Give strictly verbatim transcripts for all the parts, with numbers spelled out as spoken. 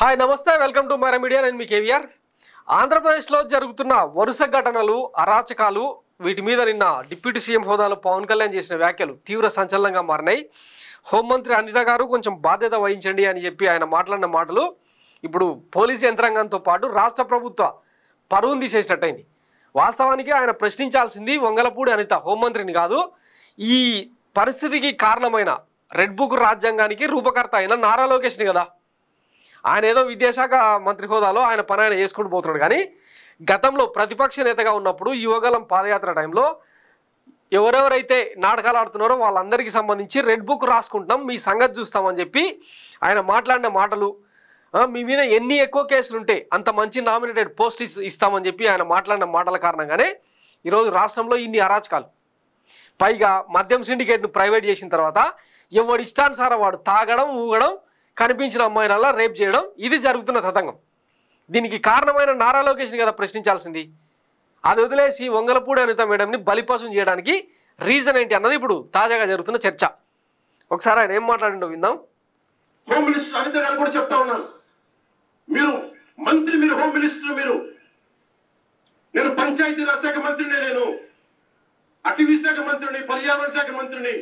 Hi నమస్తే welcome to Myra Media నేను మీ కేవీఆర్. ఆంధ్రప్రదేశ్లో జరుగుతున్న వరుస ఘటనలు అరాచకాలు వీటి మీద నిన్న డిప్యూటీ సీఎం హోదాలో పవన్ కళ్యాణ్ చేసిన వ్యాఖ్యలు తీవ్ర సంచలనంగా మారినాయి. హోంమంత్రి అనిత గారు కొంచెం బాధ్యత వహించండి అని చెప్పి ఆయన మాట్లాడిన మాటలు ఇప్పుడు పోలీసు యంత్రాంగంతో పాటు రాష్ట్ర ప్రభుత్వ పరువును తీసేసినట్టయింది. వాస్తవానికి ఆయన ప్రశ్నించాల్సింది వంగలపూడి అనిత హోంమంత్రిని కాదు, ఈ పరిస్థితికి కారణమైన రెడ్ బుక్ రాజ్యాంగానికి రూపకర్త అయిన నారా లోకేష్ని కదా. ఆయన ఏదో విద్యాశాఖ మంత్రి హోదాలో ఆయన పని ఆయన చేసుకుంటూ పోతున్నాడు. కానీ గతంలో ప్రతిపక్ష నేతగా ఉన్నప్పుడు యువగలం పాదయాత్ర టైంలో ఎవరెవరైతే నాటకాలు ఆడుతున్నారో వాళ్ళందరికీ సంబంధించి రెడ్ బుక్ రాసుకుంటాం, మీ సంగతి చూస్తామని చెప్పి ఆయన మాట్లాడిన మాటలు, మీ మీద ఎన్ని ఎక్కువ కేసులు ఉంటే అంత మంచి నామినేటెడ్ పోస్ట్ ఇస్తామని చెప్పి ఆయన మాట్లాడిన మాటల కారణంగానే ఈరోజు రాష్ట్రంలో ఇన్ని అరాచకాలు. పైగా మద్యం సిండికేట్ను ప్రైవేట్ చేసిన తర్వాత ఎవడు ఇష్టానుసారం వాడు తాగడం ఊగడం కనిపించిన అమ్మాయినల్లా రేప్ చేయడం ఇది జరుగుతున్న తతంగం. దీనికి కారణమైన నారా లోకేష్ని కదా ప్రశ్నించాల్సింది. అది వదిలేసి వంగలపూడి అనిత మేడంని బలిపశం చేయడానికి రీజన్ ఏంటి అన్నది ఇప్పుడు తాజాగా జరుగుతున్న చర్చ. ఒకసారి ఆయన ఏం మాట్లాడిండో విందాం. హోమ్ మినిస్టర్ అనిత గారు కూడా చెప్తా ఉన్నాను, మీరు మంత్రి, మీరు హోమ్ మినిస్టర్, మీరు నేను పంచాయతీరాజ్ శాఖ మంత్రిని, నేను అటవీ శాఖ మంత్రిని, పర్యావరణ శాఖ మంత్రిని,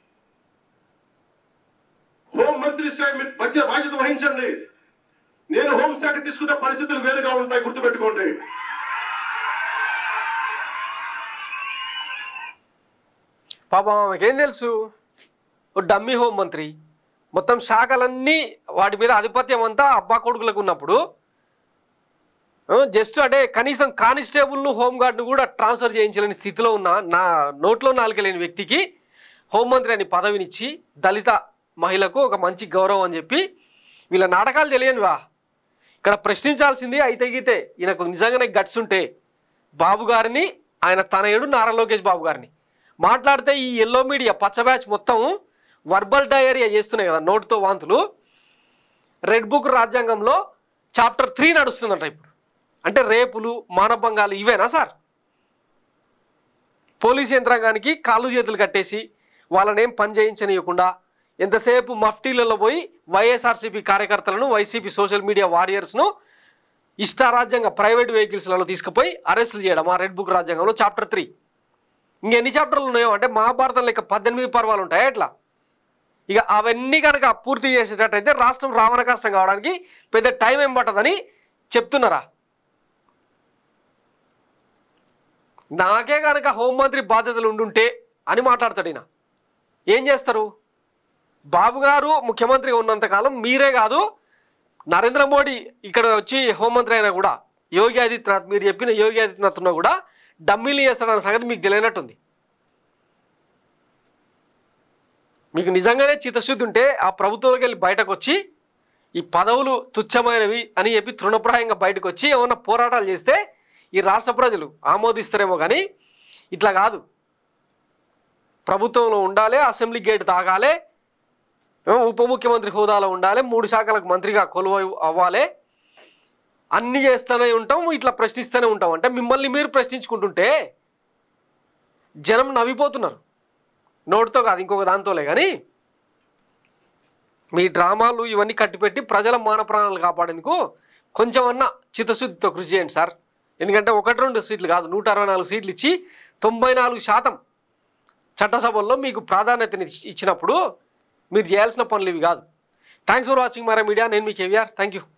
హోం మంత్రి శాఖ బాధ్యత వహించండి. నేను హోంశాఖ తీసుకున్న పరిస్థితులు వేరుగా ఉంటాయి, గుర్తుపెట్టుకోండి. పాపం ఆమెకేం తెలుసు, డమ్మీ హోం మంత్రి, మొత్తం శాఖలన్నీ వాటి మీద ఆధిపత్యం అంతా అబ్బా కొడుకులకు ఉన్నప్పుడు జస్ట్ అంటే కనీసం కానిస్టేబుల్ను హోంగార్డ్ను కూడా ట్రాన్స్ఫర్ చేయించలేని స్థితిలో ఉన్న నా నోట్లో నాలుకలేని వ్యక్తికి హోంమంత్రి అని పదవినిచ్చి దళిత మహిళకు ఒక మంచి గౌరవం అని చెప్పి వీళ్ళ నాటకాలు తెలియనివా. ఇక్కడ ప్రశ్నించాల్సింది అయితే గీతే ఈయనకు నిజంగానే గట్స్ ఉంటే బాబు గారిని, ఆయన తనయుడు నారా లోకేష్ బాబు గారిని మాట్లాడితే ఈ ఎల్లో మీడియా పచ్చ బ్యాచ్ మొత్తం వర్బల్ డయేరియా చేస్తున్నాయి కదా, నోటుతో వాంతులు. రెడ్ బుక్ రాజ్యాంగంలో చాప్టర్ త్రీ నడుస్తుందంట ఇప్పుడు. అంటే రేపులు మానభంగాలు ఇవేనా సార్? పోలీసు యంత్రాంగానికి కాళ్ళు చేతులు కట్టేసి వాళ్ళని ఏం పని చేయించనియకుండా ఎంతసేపు మఫ్టీలలో పోయి వైఎస్ఆర్సీపీ కార్యకర్తలను, వైసీపీ సోషల్ మీడియా వారియర్స్ను ఇష్టారాజ్యంగా ప్రైవేట్ వెహికల్స్లలో తీసుకుపోయి అరెస్టులు చేయడం ఆ రెడ్ బుక్ రాజ్యాంగంలో చాప్టర్ త్రీ. ఇంకెన్ని చాప్టర్లు ఉన్నాయో అంటే మహాభారతం లెక్క పద్దెనిమిది పర్వాలు ఉంటాయా ఎట్లా? ఇక అవన్నీ కనుక పూర్తి చేసేటట్టయితే రాష్ట్రం రావణ కష్టం కావడానికి పెద్ద టైం ఏం పట్టదని చెప్తున్నారా? నాకే కనుక హోంమంత్రి బాధ్యతలు ఉండుంటే అని మాట్లాడతాడు ఈయన. ఏం చేస్తారు? బాబు గారు ముఖ్యమంత్రిగా ఉన్నంతకాలం మీరే కాదు, నరేంద్ర మోడీ ఇక్కడ వచ్చి హోంమంత్రి అయినా కూడా, యోగి ఆదిత్యనాథ్, మీరు చెప్పిన యోగి ఆదిత్యనాథ్ ఉన్నా కూడా డమ్మీలు చేస్తాడన్న సంగతి మీకు తెలియనట్టుంది. మీకు నిజంగానే చిత్తశుద్ధి ఉంటే ఆ ప్రభుత్వంలోకి వెళ్ళి బయటకు వచ్చి ఈ పదవులు తుచ్చమైనవి అని చెప్పి తృణప్రాయంగా బయటకు వచ్చి ఏమన్నా పోరాటాలు చేస్తే ఈ రాష్ట్ర ప్రజలు ఆమోదిస్తారేమో. కానీ ఇట్లా కాదు. ప్రభుత్వంలో ఉండాలి, అసెంబ్లీ గేట్ తాగాలి, ఉప ముఖ్యమంత్రి హోదాలో ఉండాలి, మూడు శాఖలకు మంత్రిగా కొలువై అవ్వాలి, అన్నీ చేస్తూనే ఉంటాం, ఇట్లా ప్రశ్నిస్తూనే ఉంటాం. అంటే మిమ్మల్ని మీరు ప్రశ్నించుకుంటుంటే జనం నవ్విపోతున్నారు. నోటితో కాదు, ఇంకొక దాంతోలే. కానీ మీ డ్రామాలు ఇవన్నీ కట్టిపెట్టి ప్రజల మాన ప్రాణాలు కాపాడేందుకు కొంచెమన్నా చిత్తశుద్ధితో కృషి చేయండి సార్. ఎందుకంటే ఒకటి రెండు సీట్లు కాదు, నూట అరవై నాలుగు సీట్లు ఇచ్చి తొంభై నాలుగు శాతం చట్టసభల్లో మీకు ప్రాధాన్యతని ఇచ్చినప్పుడు మీరు చేయాల్సిన పనులు ఇవి కాదు. Thanks for watching Myra Media. నేను మీ కేవీఆర్. Thank you.